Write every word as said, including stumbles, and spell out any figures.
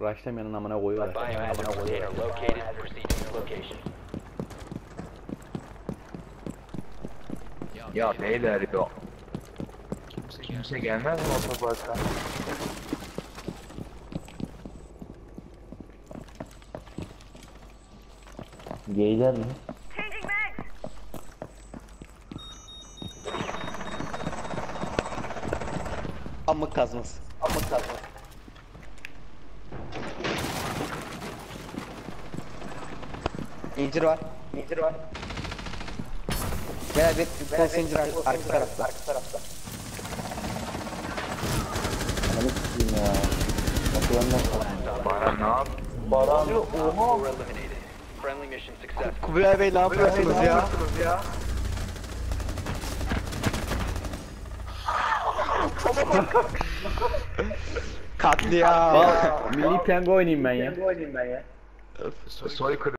Rushlamayanın amına koyuyorlar. Biohazard container located. Proceed to its location. Ya beyler ya. Kimse, kimse gelmez mi otoparka? Geyler mi? Amık kazması. Amık kazması. İncir var. İncir var. Veya bir kol incir arka, arka tarafta. Arka tarafta. Ananı s**eyim ya. Kapılarından kalkmıyor. Bana ne yap? Baran. Oha. Friendly mission successful. Kubilay Bey ne yapıyorsunuz ya? Katliam. Milli piyango oynayayım ben ya. Soykırım.